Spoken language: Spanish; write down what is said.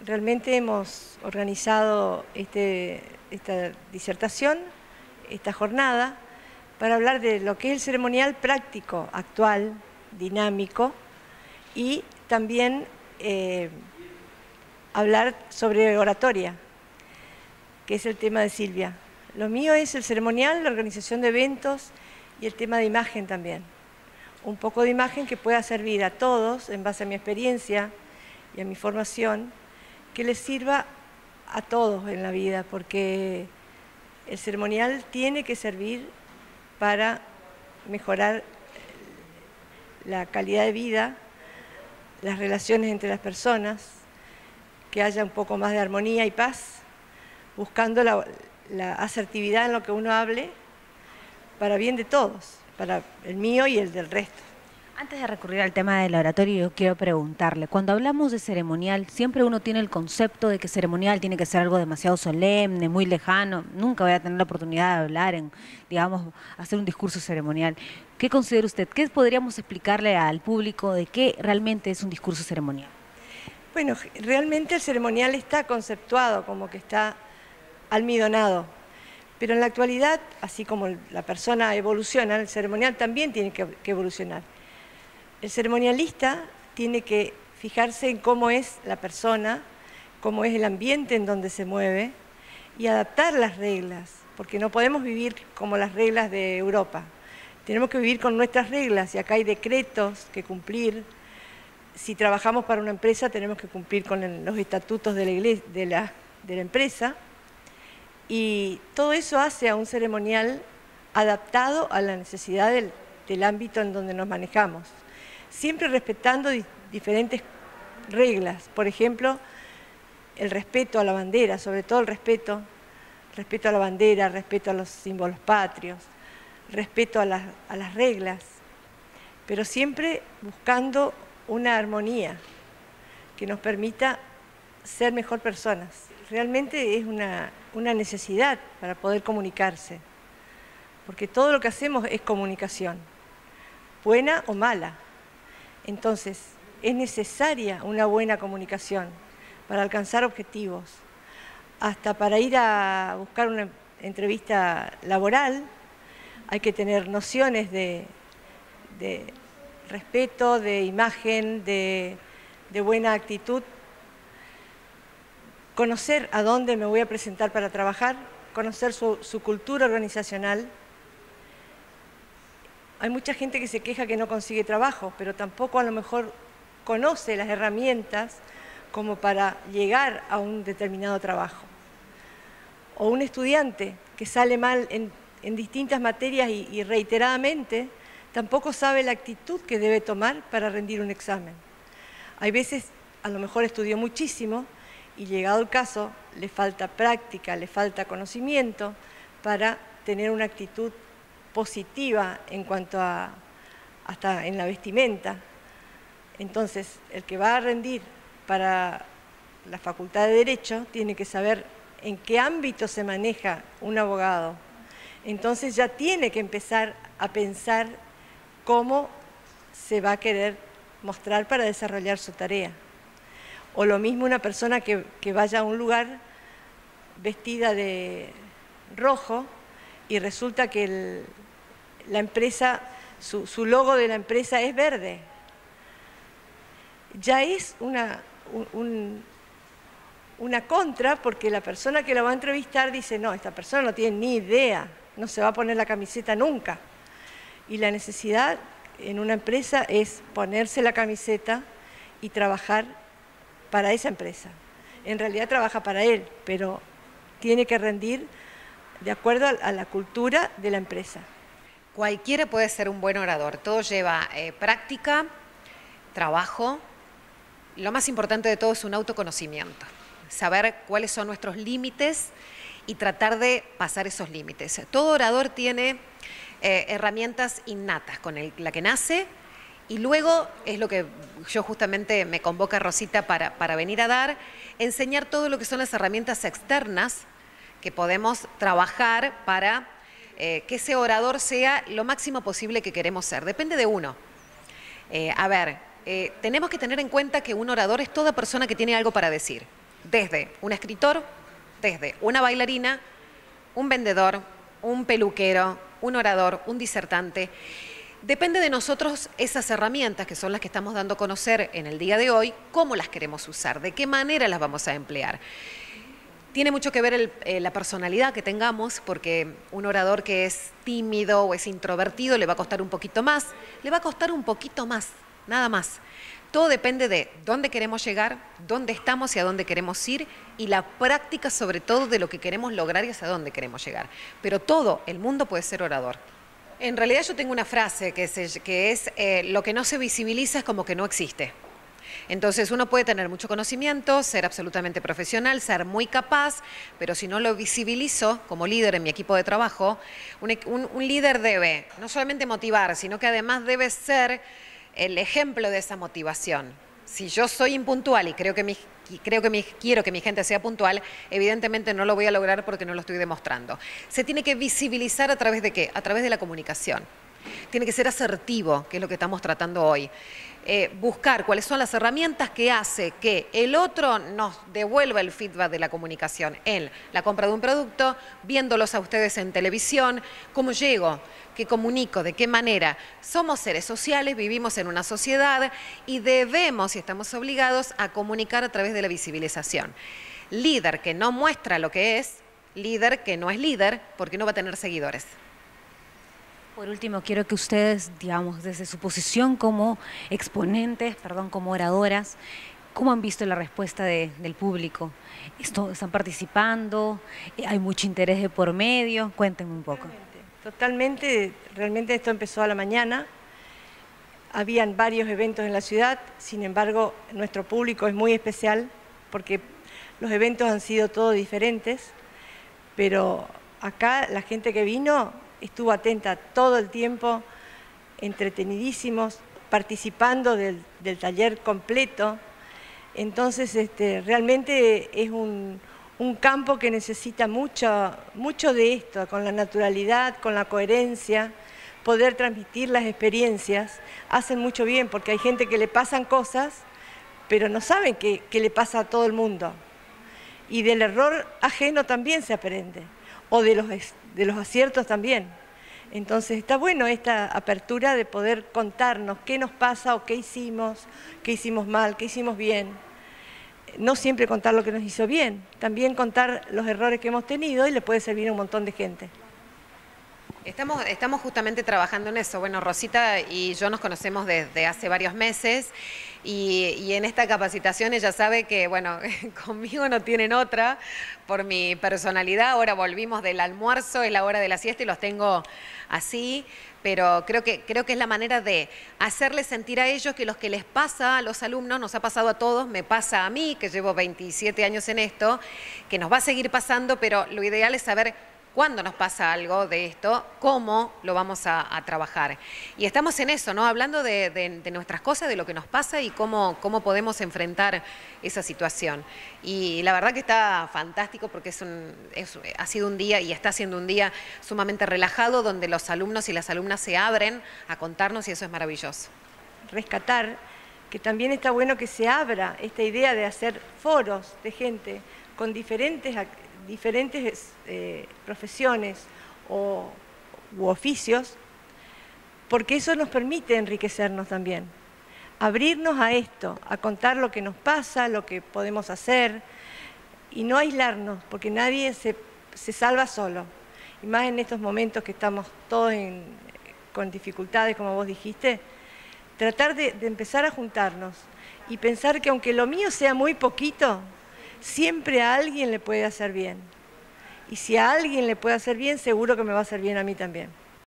realmente hemos organizado esta disertación, esta jornada, para hablar de lo que es el ceremonial práctico, actual, dinámico, y también hablar sobre oratoria, que es el tema de Silvia. Lo mío es el ceremonial, la organización de eventos y el tema de imagen también. Un poco de imagen que pueda servir a todos, en base a mi experiencia y a mi formación, que les sirva a todos en la vida, porque el ceremonial tiene que servir para mejorar la calidad de vida, las relaciones entre las personas, que haya un poco más de armonía y paz, buscando la asertividad en lo que uno hable, para bien de todos, para el mío y el del resto. Antes de recurrir al tema del oratorio, yo quiero preguntarle, cuando hablamos de ceremonial, siempre uno tiene el concepto de que ceremonial tiene que ser algo demasiado solemne, muy lejano. Nunca voy a tener la oportunidad de hablar digamos, hacer un discurso ceremonial. ¿Qué considera usted? ¿Qué podríamos explicarle al público de qué realmente es un discurso ceremonial? Bueno, realmente el ceremonial está conceptuado como que está almidonado, pero en la actualidad, así como la persona evoluciona, el ceremonial también tiene que evolucionar. El ceremonialista tiene que fijarse en cómo es la persona, cómo es el ambiente en donde se mueve y adaptar las reglas, porque no podemos vivir como las reglas de Europa. Tenemos que vivir con nuestras reglas y acá hay decretos que cumplir. Si trabajamos para una empresa tenemos que cumplir con los estatutos de la empresa, y todo eso hace a un ceremonial adaptado a la necesidad del ámbito en donde nos manejamos, siempre respetando diferentes reglas. Por ejemplo, el respeto a la bandera, sobre todo el respeto a la bandera, respeto a los símbolos patrios, respeto a las reglas, pero siempre buscando una armonía que nos permita ser mejor personas. Realmente es una necesidad para poder comunicarse, porque todo lo que hacemos es comunicación, buena o mala. Entonces, es necesaria una buena comunicación para alcanzar objetivos. Hasta para ir a buscar una entrevista laboral hay que tener nociones de respeto, de imagen, de buena actitud. Conocer a dónde me voy a presentar para trabajar, conocer su cultura organizacional. Hay mucha gente que se queja que no consigue trabajo, pero tampoco a lo mejor conoce las herramientas como para llegar a un determinado trabajo. O un estudiante que sale mal en distintas materias y reiteradamente, tampoco sabe la actitud que debe tomar para rendir un examen. Hay veces, a lo mejor estudió muchísimo y llegado el caso, le falta práctica, le falta conocimiento para tener una actitud positiva en cuanto a, hasta en la vestimenta. Entonces, el que va a rendir para la Facultad de Derecho tiene que saber en qué ámbito se maneja un abogado. Entonces ya tiene que empezar a pensar cómo se va a querer mostrar para desarrollar su tarea. O lo mismo una persona que vaya a un lugar vestida de rojo y resulta que la empresa, su logo de la empresa es verde. Ya es una contra, porque la persona que la va a entrevistar dice, no, esta persona no tiene ni idea, no se va a poner la camiseta nunca. Y la necesidad en una empresa es ponerse la camiseta y trabajar para esa empresa. En realidad trabaja para él, pero tiene que rendir de acuerdo a la cultura de la empresa. Cualquiera puede ser un buen orador, todo lleva práctica, trabajo. Lo más importante de todo es un autoconocimiento, saber cuáles son nuestros límites y tratar de pasar esos límites. Todo orador tiene herramientas innatas con la que nace, y luego es lo que yo justamente me convoca Rosita para venir a dar, enseñar todo lo que son las herramientas externas que podemos trabajar para que ese orador sea lo máximo posible que queremos ser. Depende de uno. Tenemos que tener en cuenta que un orador es toda persona que tiene algo para decir. desde un escritor, desde una bailarina, un vendedor, un peluquero, un orador, un disertante. Depende de nosotros esas herramientas, que son las que estamos dando a conocer en el día de hoy, cómo las queremos usar, de qué manera las vamos a emplear. Tiene mucho que ver la personalidad que tengamos, porque un orador que es tímido o es introvertido le va a costar un poquito más, nada más. Todo depende de dónde queremos llegar, dónde estamos y a dónde queremos ir, y la práctica sobre todo de lo que queremos lograr y hacia dónde queremos llegar. Pero todo el mundo puede ser orador. En realidad yo tengo una frase que es lo que no se visibiliza es como que no existe. Entonces uno puede tener mucho conocimiento, ser absolutamente profesional, ser muy capaz, pero si no lo visibilizo como líder en mi equipo de trabajo, un líder debe no solamente motivar, sino que además debe ser el ejemplo de esa motivación. Si yo soy impuntual y quiero que mi gente sea puntual, evidentemente no lo voy a lograr porque no lo estoy demostrando. Se tiene que visibilizar ¿a través de qué? A través de la comunicación. Tiene que ser asertivo, que es lo que estamos tratando hoy. Buscar cuáles son las herramientas que hace que el otro nos devuelva el feedback de la comunicación en la compra de un producto, viéndolos a ustedes en televisión, cómo llego, qué comunico, de qué manera. Somos seres sociales, vivimos en una sociedad y debemos y estamos obligados a comunicar a través de la visibilización. Líder que no muestra lo que es, líder que no es líder, porque no va a tener seguidores. Por último, quiero que ustedes, digamos, desde su posición como exponentes, como oradoras, ¿cómo han visto la respuesta del público? ¿Están participando? ¿Hay mucho interés de por medio? Cuéntenme un poco. Totalmente, realmente esto empezó a la mañana. Habían varios eventos en la ciudad, sin embargo, nuestro público es muy especial porque los eventos han sido todos diferentes, pero acá la gente que vino estuvo atenta todo el tiempo, entretenidísimos, participando del taller completo. Entonces, realmente es un campo que necesita mucho de esto, con la naturalidad, con la coherencia, poder transmitir las experiencias, hacen mucho bien, porque hay gente que le pasan cosas, pero no saben qué le pasa a todo el mundo. Y del error ajeno también se aprende, o de los aciertos también. Entonces está bueno esta apertura de poder contarnos qué nos pasa o qué hicimos mal, qué hicimos bien. No siempre contar lo que nos hizo bien, también contar los errores que hemos tenido y le puede servir a un montón de gente. Estamos justamente trabajando en eso. Bueno, Rosita y yo nos conocemos desde hace varios meses y en esta capacitación ella sabe que, bueno, conmigo no tienen otra por mi personalidad. Ahora volvimos del almuerzo, es la hora de la siesta y los tengo así, pero creo que es la manera de hacerles sentir a ellos que lo que les pasa a los alumnos, nos ha pasado a todos, me pasa a mí, que llevo 27 años en esto, que nos va a seguir pasando, pero lo ideal es saber cuando nos pasa algo de esto, cómo lo vamos a trabajar. Y estamos en eso, ¿no? Hablando de nuestras cosas, de lo que nos pasa y cómo podemos enfrentar esa situación. Y la verdad que está fantástico porque ha sido un día y está siendo un día sumamente relajado donde los alumnos y las alumnas se abren a contarnos y eso es maravilloso. Rescatar que también está bueno que se abra esta idea de hacer foros de gente con diferentes profesiones u oficios, porque eso nos permite enriquecernos también, abrirnos a esto, a contar lo que nos pasa, lo que podemos hacer y no aislarnos, porque nadie se salva solo, y más en estos momentos que estamos todos con dificultades, como vos dijiste, tratar de empezar a juntarnos y pensar que aunque lo mío sea muy poquito, siempre a alguien le puede hacer bien. Y si a alguien le puede hacer bien, seguro que me va a hacer bien a mí también.